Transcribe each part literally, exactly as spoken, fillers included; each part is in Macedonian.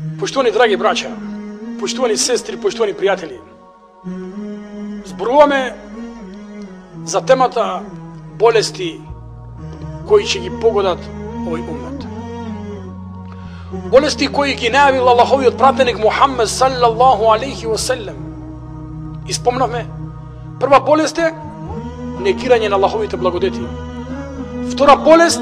Poštovani dragi braća, poštovani sestri, poštovani prijatelji, зборуваме за темата болести кои ќе ги погодат овој уммет. Болести кои ги најавил Аллаховиот пратеник Мухаммед саллаллаху алейхи ва селем. И спомнавме, прва болест е негирање на Аллаховите благодети. Втора болест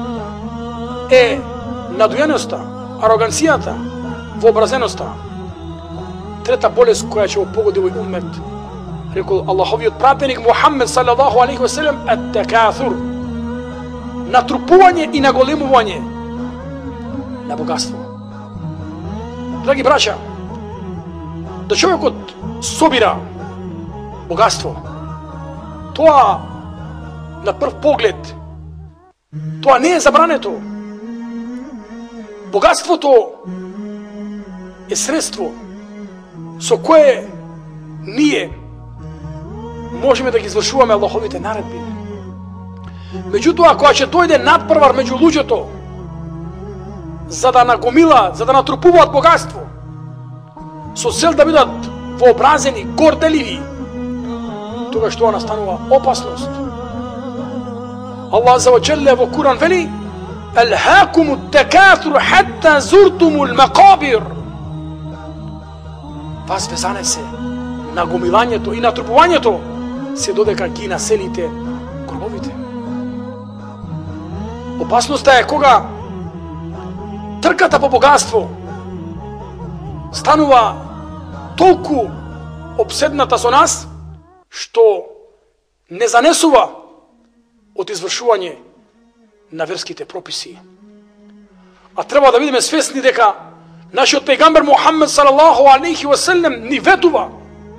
е надујаноста, ароганцијата, вообразеноста. Трета болест која ќе го погоди овој уммет, рекол Аллаховиот пратеник Мухаммед саллаллаху алейхи ва селем, ат-такаthur, натрупување и наголемување на богатство. Драги браќа, да човекот собира богатство, тоа на прв поглед тоа не е забрането. Богатството е средство со кое ние можеме да ги извршуваме Аллаховите наредби. Меѓутоа, кога ќе дојде надпревар меѓу луѓето за да нагомила, за да натрупуваат богатство, со цел да бидат вообразени, горделиви, тогаш тоа настанува опасност. Аллах азза ва џелле во Куран вели: "Алхакуму ат-такаthur хатта зуртумул макабир." Вас ве занесе нагомилањето и натрупувањето се додека ги населите гробовите. Опасноста е кога трката по богатство станува толку обседната со нас, што не занесува од извршување на верските прописи. А треба да бидеме свесни дека нашиот пејгамбер Мухаммед салаллаху алейхи ва селем ни ветува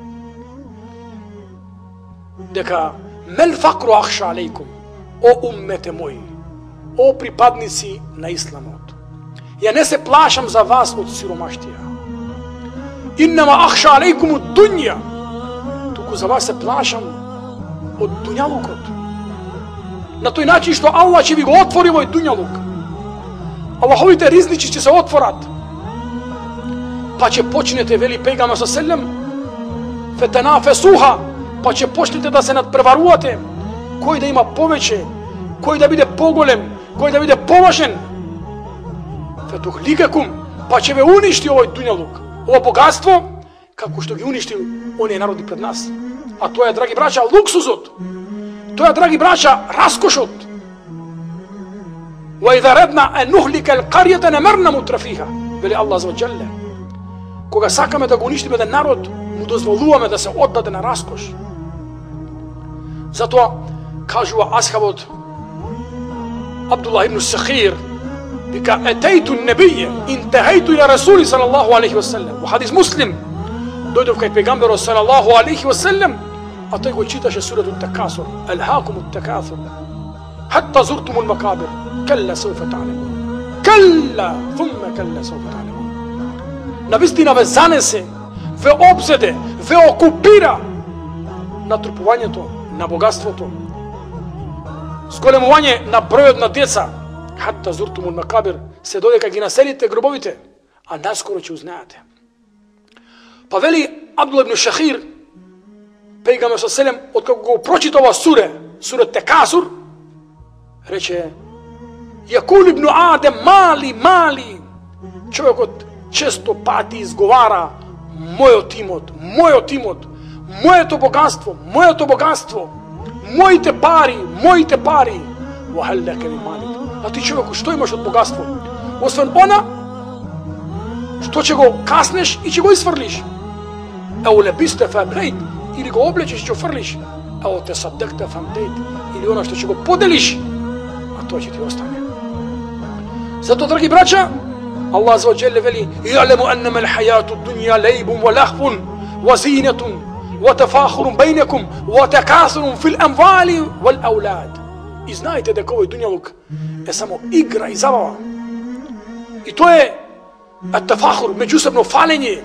дека мел факру ахша алейкум, о уммете мои, о припадници на исламот, ја не се плашам за вас од сиромаштија. Иннама ахша алейкум од дунја, туку за вас се плашам од дуњалукот. На тој начин што Аллах ќе ви го отвори овој дуњалук. Аллаховите ризници ќе се отворат. Па ќе почнете, вели пејгамбер со селем, фетенафесуха, па ќе почнете да се надпреварувате, кој да има повеќе, кој да биде поголем, кој да биде помошен. Фетухликакум, па ќе ве уништи овој дуњалук, ово богатство, како што ги уништил оние народи пред нас. А тоа е, драги браќа, луксузот. Тоа е, драги браќа, раскошот. Ва иза редна ен нухлика ал-карјата намерна мутрафиха, вели Аллах азза ва џелле. Кога сакаме да го уништиме еден народ, му дозволуваме да се оддаде на раскош. Затоа кажува асхабот Абдуллах ибн Сахир, вика: "Етејту небије, интехејту ила Расули салаллаху алейхи ва селем." Во хадис Муслим, дојдов кај пејгамберот салаллаху алейхи ва селем, а тој го читаше сурату Такасур: "Алхакуму ат-такаthur хатта зуртумул макабир, калла сауфа та'ламун, калла thumma калла сауфа та'ламун." Навистина ве занесе, ве обзеде, ве окупира натрупувањето на богатството, зголемување на бројот на деца, хатта зуртумул макабир, се додека ги населите гробовите, а наскоро ќе узнаете. Па вели Абдуллах ибн Шахир, пејгамбер со селем, откако го прочита ова суре, суре Такасур, рече: "Јакул ибн Адем мали, мали." Човекот често пати изговара: "Мојот имот, мојот имот, моето богатство, моето богатство, моите пари, моите пари." Ва хал лака мин малик. А ти, човеку, што имаш од богатство? Освен она што ќе го каснеш и ќе го исфрлиш. Еу лебисте фабрейт, или го облечеш и ќе фрлиш. Еу те садекте фамдейт, или она што ќе го поделиш, а тоа ќе ти остане. Зато, драги браќа, Аллах азза ва џелле вели: "Јалему аннама ал-хајату дуња лајбун ва лахвун ва зинетун ва тафахурун бајнекум ва такасурун фил амвали вал аулад." И знаете дека овој дуњалук е само игра и забава. И тоа е ат-тафахур, меѓусебно фалење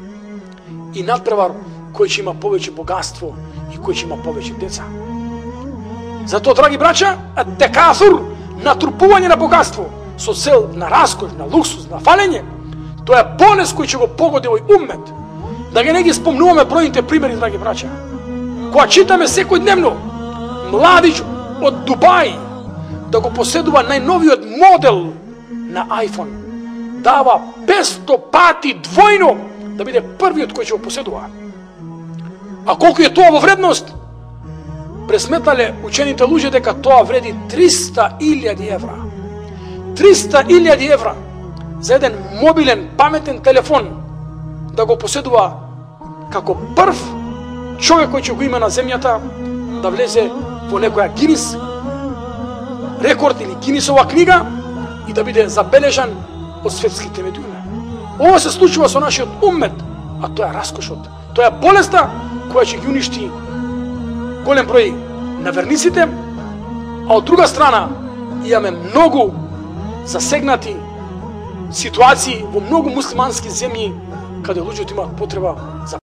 и надпревар кој ќе има повеќе богатство и кој ќе има повеќе деца. Затоа, драги браќа, ат-такаthur, натрупување на богатство со цел на раскош, на луксус, на фалење, Тоа е болест кој ќе го погоди овој уммет. Да ги не ги спомнуваме бројните примери, драги браќа. Кога читаме секојдневно младич од Дубај да го поседува најновиот модел на iPhone, дава песто пати двојно да биде првиот кој ќе го поседува. А колку е тоа во вредност? Пресметнале учените луѓе дека тоа вреди триста илјади евра. триста илјади евра за еден мобилен паметен телефон да го поседува како прв човек кој ќе го има на земјата, да влезе во некоја Гинис рекорд или Гинисова книга и да биде забележан од светските медиуми. Ова се случува со нашиот уммет, а тоа е раскошот. Тоа е болеста која ќе ги уништи голем број на верниците, а од друга страна имаме многу засегнати ситуации во многу муслимански земји каде луѓето имаат потреба за